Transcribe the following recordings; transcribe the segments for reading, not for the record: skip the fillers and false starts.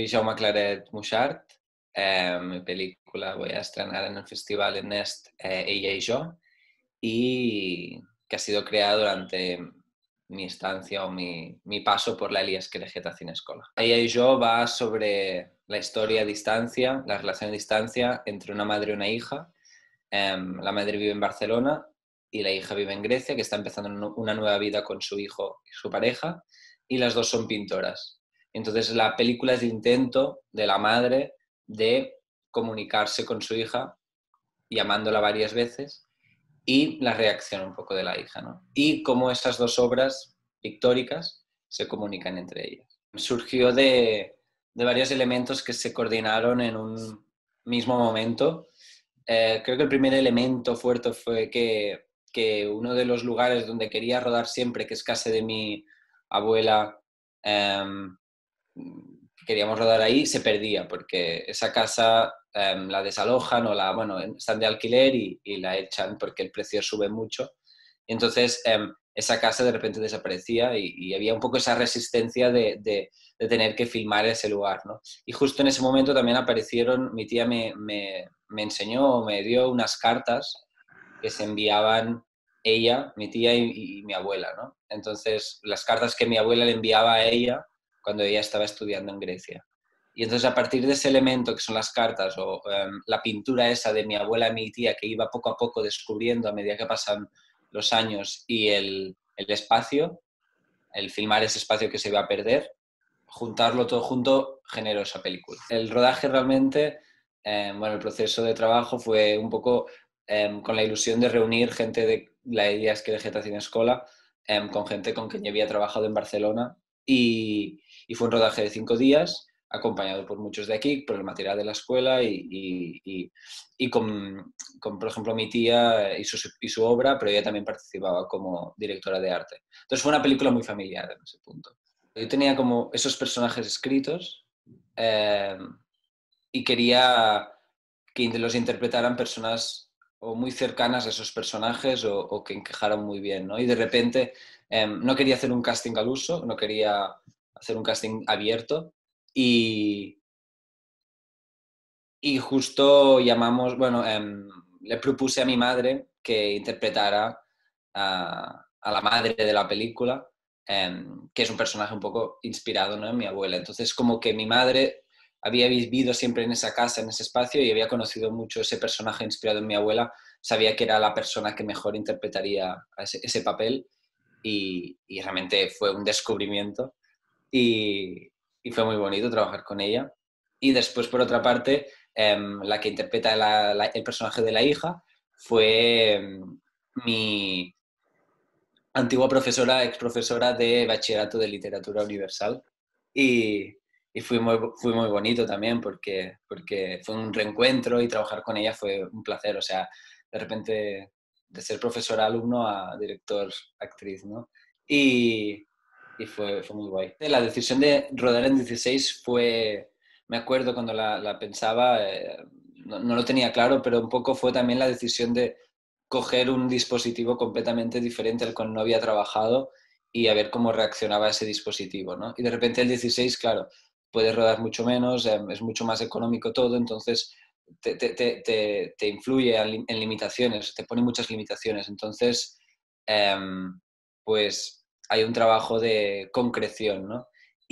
soy Jaume Claret Muxart. Mi película voy a estrenar en el festival en Nest, Ella y yo, y que ha sido creada durante mi estancia o mi paso por la Elias Querejeta Cinescola. Ella y yo va sobre la historia a distancia, la relación a distancia entre una madre y una hija. La madre vive en Barcelona y la hija vive en Grecia, que está empezando una nueva vida con su hijo y su pareja, y las dos son pintoras. Entonces la película es el intento de la madre de comunicarse con su hija, llamándola varias veces, y la reacción un poco de la hija, ¿no? Y cómo esas dos obras pictóricas se comunican entre ellas. Surgió de varios elementos que se coordinaron en un mismo momento. Creo que el primer elemento fuerte fue que uno de los lugares donde quería rodar siempre, que es casa de mi abuela, queríamos rodar ahí, se perdía, porque esa casa la desalojan o bueno, están de alquiler y la echan porque el precio sube mucho. Y entonces esa casa de repente desaparecía y había un poco esa resistencia de tener que filmar ese lugar, ¿no? Y justo en ese momento también aparecieron, mi tía me enseñó, me dio unas cartas que se enviaban ella, mi tía y mi abuela, ¿no? Entonces, las cartas que mi abuela le enviaba a ella cuando ella estaba estudiando en Grecia. Y entonces, a partir de ese elemento que son las cartas o la pintura esa de mi abuela y mi tía que iba poco a poco descubriendo a medida que pasan los años y el espacio, el filmar ese espacio que se iba a perder, juntarlo todo junto generó esa película. El rodaje realmente, bueno, el proceso de trabajo fue un poco con la ilusión de reunir gente de la Elias Querejeta Cinescola con gente con quien yo había trabajado en Barcelona y fue un rodaje de 5 días acompañado por muchos de aquí, por el material de la escuela y con, por ejemplo, mi tía y su obra, pero ella también participaba como directora de arte. Entonces fue una película muy familiar en ese punto. Yo tenía como esos personajes escritos eh, y quería que los interpretaran personas o muy cercanas a esos personajes o que encajaran muy bien, ¿no? Y de repente no quería hacer un casting al uso, no quería hacer un casting abierto y, y justo llamamos, bueno, le propuse a mi madre que interpretara a la madre de la película, que es un personaje un poco inspirado, ¿no?, en mi abuela. Entonces, como que mi madre había vivido siempre en esa casa, en ese espacio, y había conocido mucho ese personaje inspirado en mi abuela, sabía que era la persona que mejor interpretaría a ese papel y realmente fue un descubrimiento y fue muy bonito trabajar con ella. Y después, por otra parte, la que interpreta el personaje de la hija fue mi antigua profesora, ex profesora de bachillerato de literatura universal. Y, y fue muy bonito también porque fue un reencuentro y trabajar con ella fue un placer. O sea, de repente de ser profesora alumno a director actriz, ¿no? Y fue muy guay. La decisión de rodar en 16 fue, me acuerdo cuando la pensaba, no lo tenía claro, pero un poco fue también la decisión de coger un dispositivo completamente diferente al cual no había trabajado y a ver cómo reaccionaba ese dispositivo, ¿no? Y de repente el 16, claro, puedes rodar mucho menos, es mucho más económico todo, entonces te influye en limitaciones, te pone muchas limitaciones. Entonces, pues hay un trabajo de concreción, ¿no?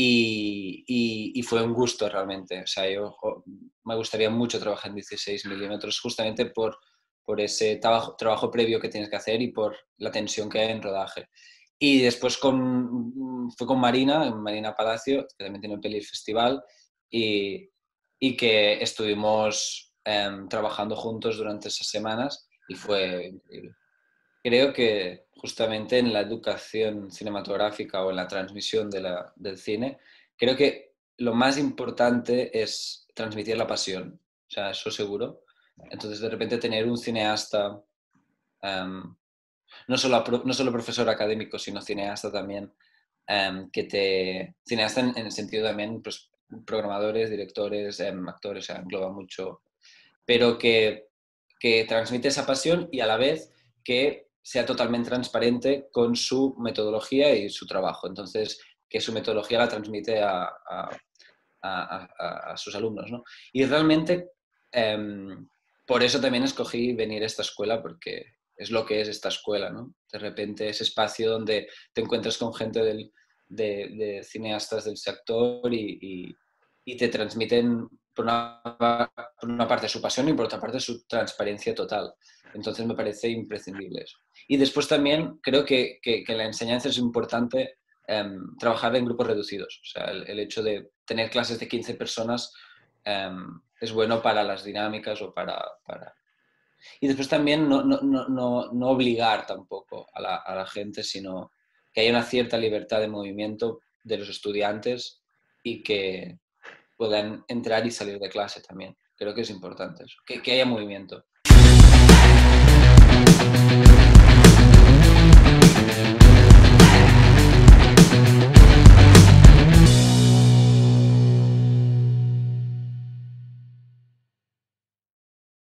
Y fue un gusto realmente. O sea, me gustaría mucho trabajar en 16 milímetros justamente por ese trabajo previo que tienes que hacer y por la tensión que hay en rodaje. Y después fue con Marina Palacio, que también tiene un peli festival, y que estuvimos trabajando juntos durante esas semanas y fue increíble. Creo que justamente en la educación cinematográfica o en la transmisión del cine, creo que lo más importante es transmitir la pasión, o sea, eso seguro. Entonces, de repente, tener un cineasta, um, no solo profesor académico, sino cineasta también, cineasta en el sentido también, pues, programadores, directores, actores, o sea, engloba mucho, pero que transmite esa pasión y a la vez que sea totalmente transparente con su metodología y su trabajo. Entonces, que su metodología la transmite a sus alumnos, ¿no? Y realmente por eso también escogí venir a esta escuela, porque es lo que es esta escuela, ¿no? De repente ese espacio donde te encuentras con gente de cineastas del sector y te transmiten por una parte su pasión y por otra parte su transparencia total. Entonces me parece imprescindible eso. Y después también creo que la enseñanza es importante trabajar en grupos reducidos. O sea, el hecho de tener clases de 15 personas es bueno para las dinámicas o para... Y después también no obligar tampoco a la gente, sino que haya una cierta libertad de movimiento de los estudiantes y que puedan entrar y salir de clase también. Creo que es importante eso, que haya movimiento.